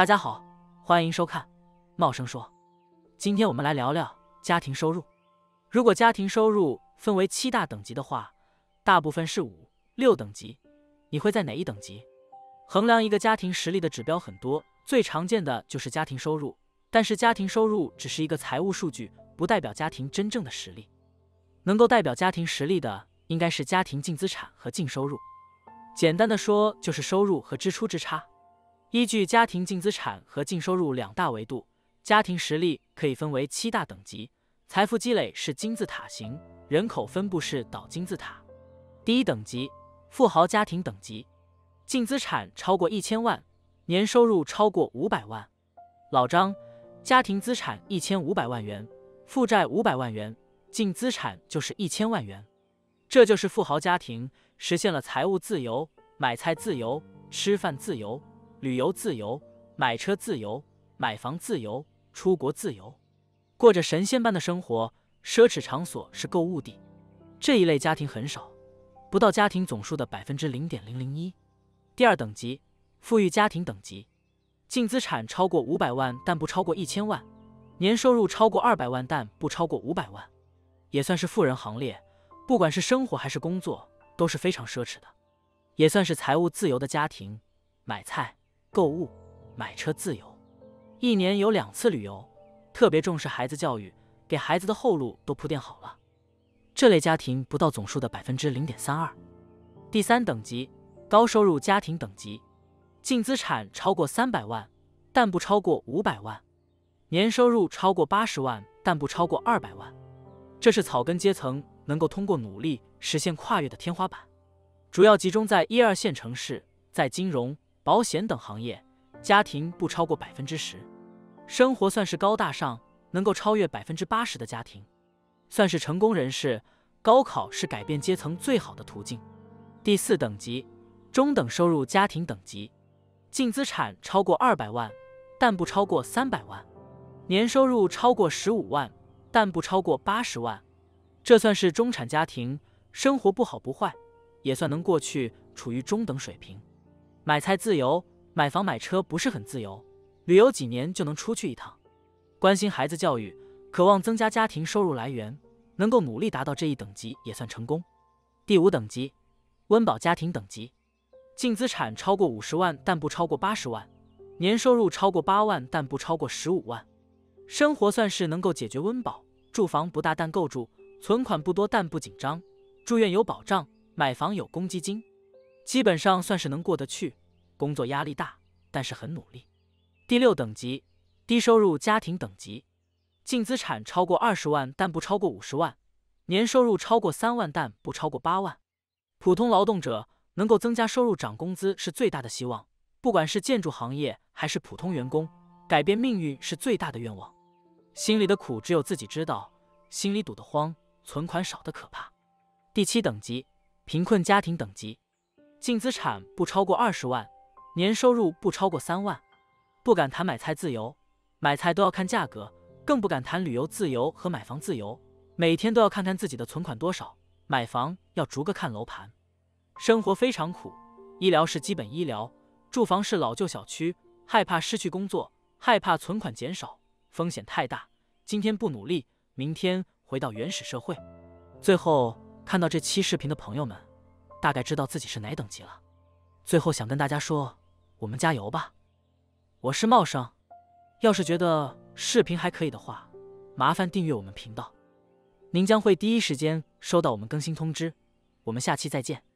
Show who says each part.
Speaker 1: 大家好，欢迎收看茂生说。今天我们来聊聊家庭收入。如果家庭收入分为7大等级的话，大部分是5、6等级。你会在哪一等级？衡量一个家庭实力的指标很多，最常见的就是家庭收入。但是家庭收入只是一个财务数据，不代表家庭真正的实力。能够代表家庭实力的，应该是家庭净资产和净收入。简单的说，就是收入和支出之差。依据家庭净资产和净收入2大维度，家庭实力可以分为7大等级。财富积累是金字塔型，人口分布是倒金字塔。第一等级，富豪家庭等级，净资产超过1000万，年收入超过500万。老张，家庭资产1500万元，负债500万元，净资产就是1000万元。这就是富豪家庭，实现了财务自由，买菜自由，吃饭自由，旅游自由，买车自由，买房自由，出国自由，过着神仙般的生活。奢侈场所是购物地。这一类家庭很少，不到家庭总数的0.001%。第二等级，富裕家庭等级，净资产超过500万但不超过1000万，年收入超过200万但不超过500万，也算是富人行列。不管是生活还是工作都是非常奢侈的，也算是财务自由的家庭，买菜、购物、买车自由，一年有2次旅游，特别重视孩子教育，给孩子的后路都铺垫好了。这类家庭不到总数的0.32%。第三等级，高收入家庭等级，净资产超过300万但不超过500万，年收入超过80万但不超过200万。这是草根阶层能够通过努力实现跨越的天花板，主要集中在1、2线城市，在金融、保险等行业，家庭不超过10%，生活算是高大上，能够超越80%的家庭，算是成功人士。高考是改变阶层最好的途径。第4等级，中等收入家庭等级，净资产超过200万但不超过300万，年收入超过15万但不超过80万。这算是中产家庭，生活不好不坏，也算能过去，处于中等水平。买菜自由，买房买车不是很自由，旅游几年就能出去一趟。关心孩子教育，渴望增加家庭收入来源，能够努力达到这一等级也算成功。第5等级，温饱家庭等级，净资产超过50万但不超过80万，年收入超过8万但不超过15万，生活算是能够解决温饱，住房不大但够住，存款不多但不紧张，住院有保障，买房有公积金，基本上算是能过得去。工作压力大，但是很努力。第6等级，低收入家庭等级，净资产超过20万但不超过50万，年收入超过3万但不超过8万。普通劳动者能够增加收入涨工资是最大的希望，不管是建筑行业还是普通员工，改变命运是最大的愿望。心里的苦只有自己知道，心里堵得慌，存款少得可怕。第7等级，贫困家庭等级，净资产不超过20万，年收入不超过3万，不敢谈买菜自由，买菜都要看价格，更不敢谈旅游自由和买房自由，每天都要看看自己的存款多少，买房要逐个看楼盘。生活非常苦，医疗是基本医疗，住房是老旧小区，害怕失去工作，害怕存款减少，风险太大，今天不努力，明天回到原始社会。最后看到这期视频的朋友们，大概知道自己是哪等级了。最后想跟大家说，我们加油吧。我是茂生，要是觉得视频还可以的话，麻烦订阅我们频道，您将会第一时间收到我们更新通知。我们下期再见。